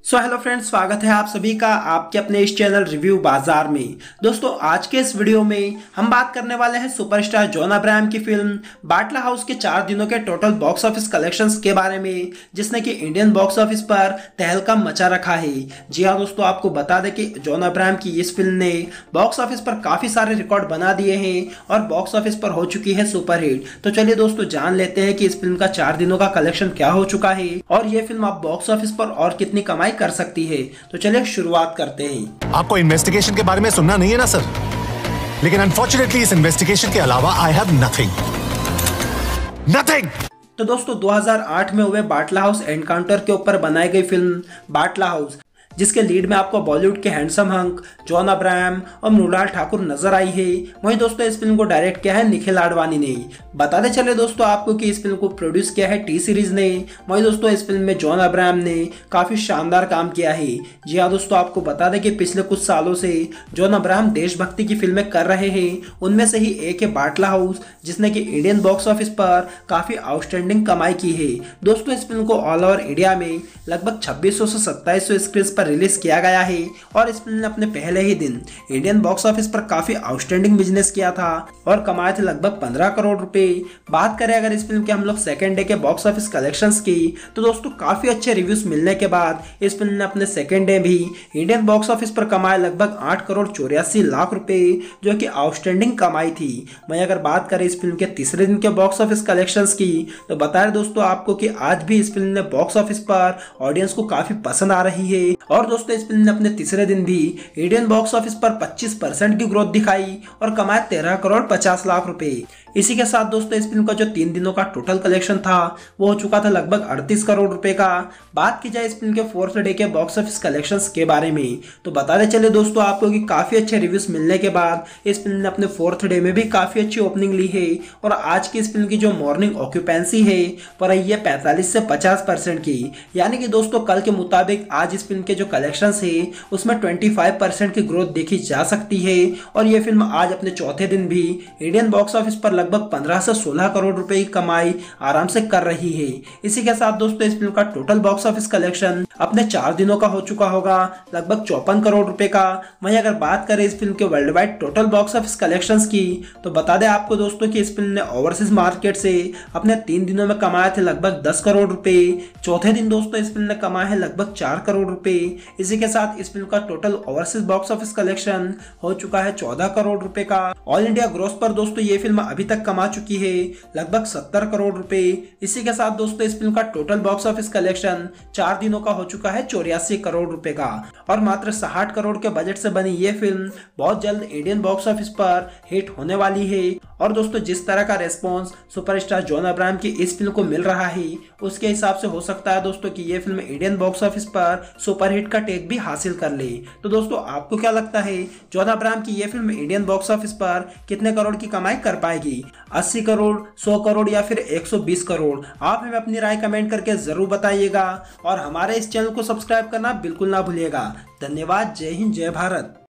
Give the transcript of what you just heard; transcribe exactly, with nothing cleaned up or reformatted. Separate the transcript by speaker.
Speaker 1: So hello friends, स्वागत है आप सभी का आपके अपने इस चैनल रिव्यू बाजार में। दोस्तों, आज के इस वीडियो में हम बात करने वाले हैं सुपरस्टार जॉन अब्राहम की फिल्म बाटला हाउस के चार दिनों के टोटल बॉक्स ऑफिस कलेक्शंस के बारे में, जिसने कि इंडियन बॉक्स ऑफिस पर तहलका मचा रखा है। जी हाँ दोस्तों, आपको बता दें कि जॉन अब्राहम की इस फिल्म ने बॉक्स ऑफिस पर काफी सारे रिकॉर्ड बना दिए हैं और बॉक्स ऑफिस पर हो चुकी है सुपरहिट। तो चलिए दोस्तों, जान लेते हैं कि इस फिल्म का चार दिनों का कलेक्शन क्या हो चुका है और ये फिल्म आप बॉक्स ऑफिस पर और कितनी कमाई कर सकती है। तो चलिए शुरुआत करते हैं।
Speaker 2: आपको इन्वेस्टिगेशन के बारे में सुनना नहीं है ना सर, लेकिन अनफॉर्चुनेटली इस इन्वेस्टिगेशन के अलावा आई हैव नथिंग नथिंग।
Speaker 1: तो दोस्तों, दो हज़ार आठ में हुए बाटला हाउस एनकाउंटर के ऊपर बनाई गई फिल्म बाटला हाउस, जिसके लीड में आपको बॉलीवुड के हैंडसम हंक जॉन अब्राहम और मृणाल ठाकुर नजर आई है। वहीं दोस्तों, इस फिल्म को डायरेक्ट किया है निखिल आडवाणी ने। बताते चले दोस्तों आपको कि इस फिल्म को प्रोड्यूस किया है टी सीरीज ने। वहीं दोस्तों, इस फिल्म में जॉन अब्राहम ने काफी शानदार काम किया है। जी हाँ दोस्तों, आपको बता दें कि पिछले कुछ सालों से जॉन अब्राहम देशभक्ति की फिल्में कर रहे हैं। उनमें से ही एक है बाटला हाउस, जिसने कि इंडियन बॉक्स ऑफिस पर काफी आउटस्टैंडिंग कमाई की है। दोस्तों, इस फिल्म को ऑल ओवर इंडिया में लगभग छब्बीस सौ से सत्ताईस सौ स्क्रीन पर रिलीज किया गया है और इस फिल्म ने अपने पहले ही दिन इंडियन बॉक्स ऑफिस पर काफी आउटस्टैंडिंग बिजनेस किया था और कमाए थे लगभग पंद्रह करोड़ रुपए। बात करें अगर इस फिल्म के हम लोग सेकेंड डे के बॉक्स ऑफिस कलेक्शंस की, तो दोस्तों काफी अच्छे रिव्यूज मिलने के बाद इस फिल्म ने अपने सेकेंड डे भी इंडियन बॉक्स ऑफिस पर कमाए लगभग आठ करोड़ चौरासी लाख रुपए, जो कि आउटस्टैंडिंग कमाई थी। वहीं अगर बात करें इस फिल्म के तीसरे दिन के बॉक्स ऑफिस कलेक्शंस की, तो बता रहे दोस्तों आपको कि आज भी इस फिल्म ने बॉक्स ऑफिस पर ऑडियंस को काफी पसंद आ रही है और दोस्तों, इस फिल्म ने अपने तीसरे दिन भी इंडियन बॉक्स ऑफिस पर पच्चीस परसेंट की ग्रोथ दिखाई और कमाए तेरह करोड़ पचास लाख रुपए। इसी के साथ दोस्तों, इस फिल्म का जो तीन दिनों का टोटल कलेक्शन था वो हो चुका था लगभग अड़तीस करोड़ रुपए का। बात की जाए इस फिल्म के फोर्थ डे के बॉक्स ऑफिस कलेक्शंस के बारे में, तो बताते चले दोस्तों आपको कि काफी अच्छे रिव्यूज मिलने के बाद इस फिल्म ने अपने फोर्थ डे में भी काफी अच्छी ओपनिंग ली है और आज की इस फिल्म की जो मॉर्निंग ऑक्यूपेंसी है वो रही है पैंतालीस से पचास परसेंट की। यानी कि दोस्तों, कल के मुताबिक आज इस फिल्म के जो कलेक्शन है उसमें पच्चीस परसेंट की ग्रोथ देखी जा सकती है और यह फिल्म आज अपने चौथे दिन भी इंडियन बॉक्स ऑफिस पर लगभग पंद्रह से सोलह करोड़ रुपए की कमाई आराम से कर रही है। इसी के साथ दोस्तों, इस फिल्म का टोटल बॉक्स ऑफिस कलेक्शन अपने चार दिनों का हो चुका होगा लगभग चौपन करोड़ रुपए का। वहीं अगर बात करें इस फिल्म के world wide total box office collections की, तो बता दें आपको दोस्तों कि इस फिल्म ने ओवरसीज मार्केट से अपने तीन दिनों में कमाए थे लगभग दस करोड़ रुपए। चौथे दिन दोस्तों, इस फिल्म ने कमाए हैं लगभग चार करोड़ रुपए। इसी के साथ इस फिल्म का total overseas box office collection हो चुका है चौदह करोड़ रुपए का। ऑल इंडिया ग्रोस पर दोस्तों ये फिल्म अभी तक कमा चुकी है लगभग सत्तर करोड़ रुपए। इसी के साथ दोस्तों, इस फिल्म का टोटल बॉक्स ऑफिस कलेक्शन चार दिनों का हो चुका है चौरासी करोड़ रुपए का और मात्र साठ करोड़ के बजट से बनी ये फिल्म बहुत जल्द इंडियन बॉक्स ऑफिस पर हिट होने वाली है। और दोस्तों, जिस तरह का रेस्पॉन्स सुपरस्टार जॉन अब्राहम की इस फिल्म को मिल रहा है, उसके हिसाब से हो सकता है दोस्तों कि ये फिल्म इंडियन बॉक्स ऑफिस पर सुपरहिट का टैग भी हासिल कर ले। तो दोस्तों, आपको क्या लगता है जॉन अब्राहम की ये फिल्म इंडियन बॉक्स ऑफिस पर कितने करोड़ की कमाई कर पाएगी? अस्सी करोड़, सौ करोड़ या फिर एक सौ बीस करोड़? आप हमें अपनी राय कमेंट करके जरूर बताइएगा और हमारे इस चैनल को सब्सक्राइब करना बिल्कुल ना भूलिएगा। धन्यवाद। जय हिंद, जय भारत।